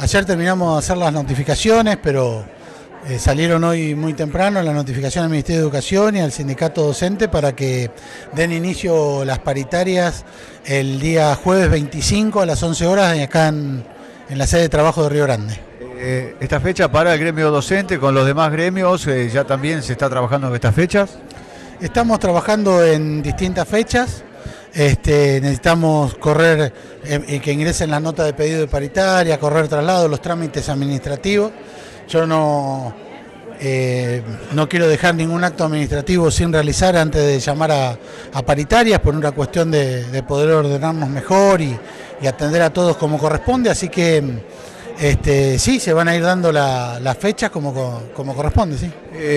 Ayer terminamos de hacer las notificaciones, pero salieron hoy muy temprano las notificaciones al Ministerio de Educación y al sindicato docente para que den inicio las paritarias el día jueves 25 a las 11 horas acá en la sede de trabajo de Río Grande. Esta fecha para el gremio docente con los demás gremios, ¿ya también se está trabajando en estas fechas? Estamos trabajando en distintas fechas. Necesitamos correr que ingresen las notas de pedido de paritaria, correr traslado, los trámites administrativos. Yo no quiero dejar ningún acto administrativo sin realizar antes de llamar a paritarias por una cuestión de poder ordenarnos mejor y atender a todos como corresponde, así que sí, se van a ir dando las fechas como corresponde, sí.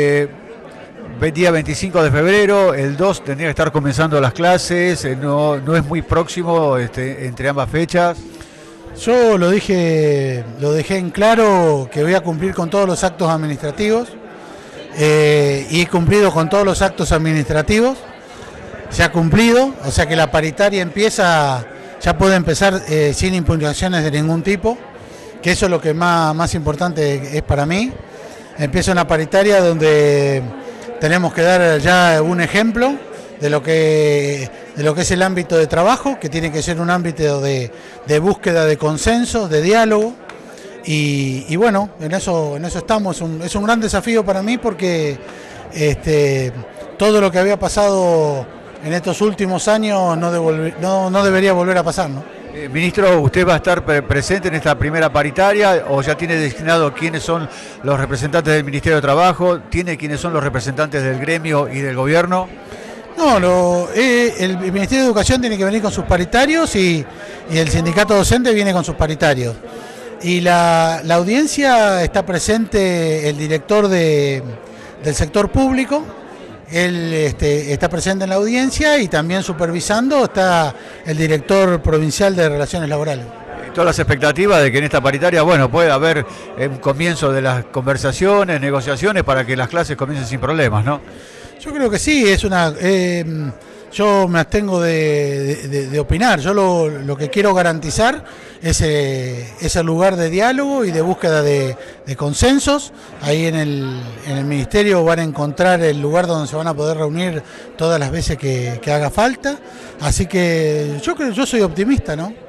Día 25 de febrero, el 2 tendría que estar comenzando las clases, no es muy próximo entre ambas fechas. Yo lo dejé en claro que voy a cumplir con todos los actos administrativos y he cumplido con todos los actos administrativos, se ha cumplido, o sea que la paritaria ya puede empezar sin impugnaciones de ningún tipo, que eso es lo que más importante es para mí. Empieza una paritaria donde tenemos que dar ya un ejemplo de lo que es el ámbito de trabajo, que tiene que ser un ámbito de búsqueda de consensos, de diálogo, y bueno, en eso estamos. Es un gran desafío para mí porque todo lo que había pasado en estos últimos años no debería volver a pasar, ¿no? Ministro, ¿usted va a estar presente en esta primera paritaria o ya tiene designado quiénes son los representantes del Ministerio de Trabajo? ¿Tiene quiénes son los representantes del gremio y del gobierno? No, el Ministerio de Educación tiene que venir con sus paritarios y el sindicato docente viene con sus paritarios. Y la audiencia está presente el director del sector público. Él está presente en la audiencia y también supervisando está el director provincial de Relaciones Laborales. Todas las expectativas de que en esta paritaria, bueno, pueda haber un comienzo de las conversaciones, negociaciones para que las clases comiencen sin problemas, ¿no? Yo creo que sí, yo me abstengo de opinar. Yo lo que quiero garantizar es el lugar de diálogo y de búsqueda de consensos. Ahí en el Ministerio van a encontrar el lugar donde se van a poder reunir todas las veces que haga falta. Así que yo soy optimista, ¿no?